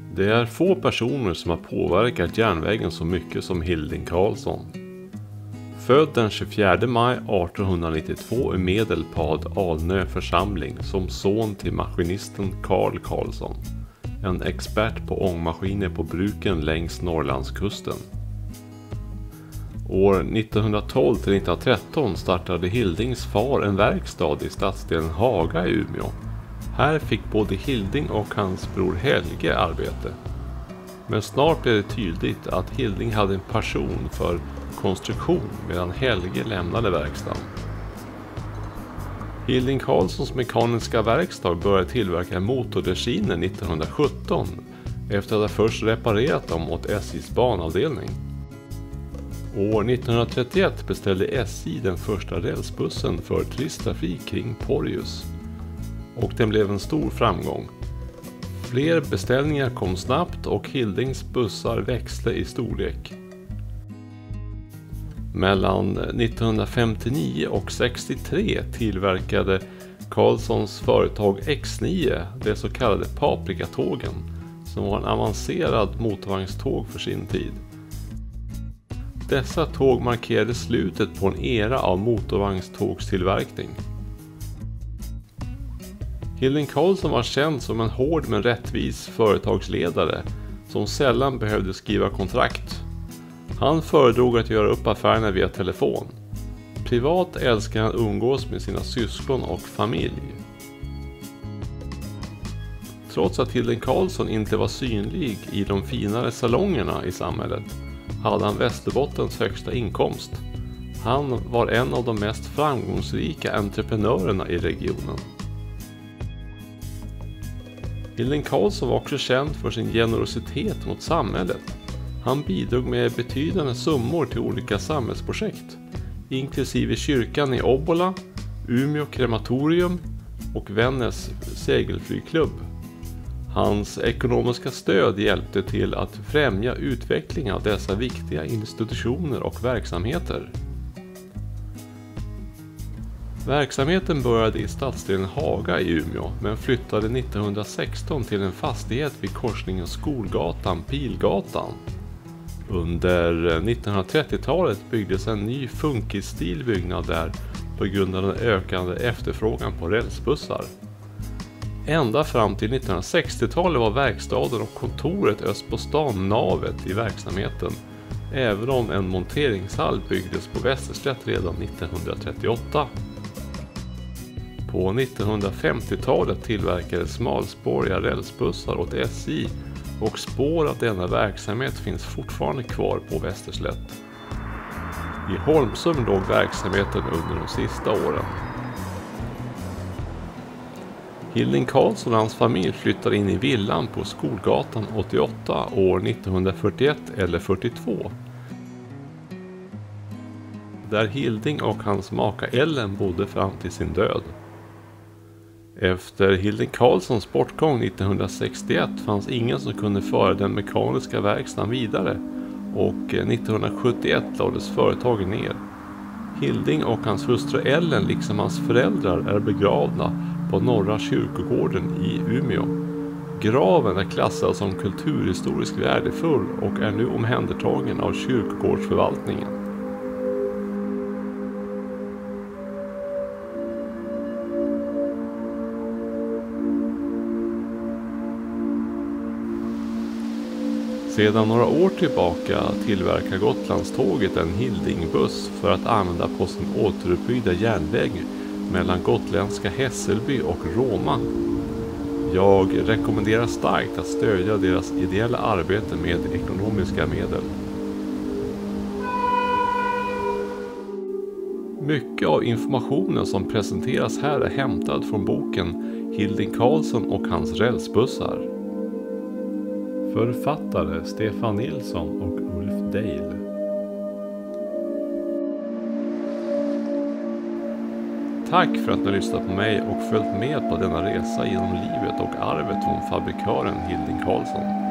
Det är få personer som har påverkat järnvägen så mycket som Hilding Carlsson. Född den 24 maj 1892 i Medelpad, Alnö församling, som son till maskinisten Carl Carlsson, en expert på ångmaskiner på bruken längs Norrlandskusten. År 1912 till 1913 startade Hildings far en verkstad i stadsdelen Haga i Umeå. Här fick både Hilding och hans bror Helge arbete. Men snart blev det tydligt att Hilding hade en passion för konstruktion medan Helge lämnade verkstaden. Hilding Carlssons mekaniska verkstad började tillverka motordressiner 1917 efter att ha först reparerat dem åt SJs banavdelning. År 1931 beställde SJ den första rälsbussen för turisttrafik kring Porjus och den blev en stor framgång. Fler beställningar kom snabbt och Hildings bussar växte i storlek. Mellan 1959 och 63 tillverkade Carlssons företag X9 det så kallade Paprikatågen, som var en avancerad motorvagnståg för sin tid. Dessa tåg markerade slutet på en era av motorvagnstågstillverkning. Hilding Carlsson var känd som en hård men rättvis företagsledare som sällan behövde skriva kontrakt. Han föredrog att göra upp affärerna via telefon. Privat älskade han umgås med sina syskon och familj. Trots att Hilding Carlsson inte var synlig i de finare salongerna i samhället hade han Västerbottens högsta inkomst. Han var en av de mest framgångsrika entreprenörerna i regionen. Hilding Carlsson var också känd för sin generositet mot samhället. Han bidrog med betydande summor till olika samhällsprojekt, inklusive kyrkan i Obbola, Umeå krematorium och Vännäs segelflygklubb. Hans ekonomiska stöd hjälpte till att främja utvecklingen av dessa viktiga institutioner och verksamheter. Verksamheten började i stadsdelen Haga i Umeå men flyttade 1916 till en fastighet vid korsningen Skolgatan-Pilgatan. Under 1930-talet byggdes en ny funkisstil byggnad där på grund av den ökande efterfrågan på rälsbussar. Ända fram till 1960-talet var verkstaden och kontoret öst på stan navet i verksamheten, även om en monteringshall byggdes på Västerslätt redan 1938. På 1950-talet tillverkades smalspåriga rälsbussar åt SJ och spår av denna verksamhet finns fortfarande kvar på Västerslätt. I Holmsund låg verksamheten under de sista åren. Hilding Carlsson och hans familj flyttade in i villan på Skolgatan 88 år 1941 eller 42. Där Hilding och hans maka Ellen bodde fram till sin död. Efter Hilding Carlssons bortgång 1961 fanns ingen som kunde föra den mekaniska verkstaden vidare och 1971 lades företaget ner. Hilding och hans hustru Ellen liksom hans föräldrar är begravda på Norra kyrkogården i Umeå. Graven är klassad som kulturhistoriskt värdefull och är nu omhändertagen av kyrkogårdsförvaltningen. Sedan några år tillbaka tillverkar Gotlandståget en Hildingbuss för att använda på sin återuppbyggda järnväg mellan gotländska Hässelby och Roma. Jag rekommenderar starkt att stödja deras ideella arbete med ekonomiska medel. Mycket av informationen som presenteras här är hämtad från boken Hilding Carlsson och hans rälsbussar. Författare Stefan Nilsson och Ulf Dale. Tack för att ni har lyssnat på mig och följt med på denna resa genom livet och arvet från fabrikören Hilding Carlsson.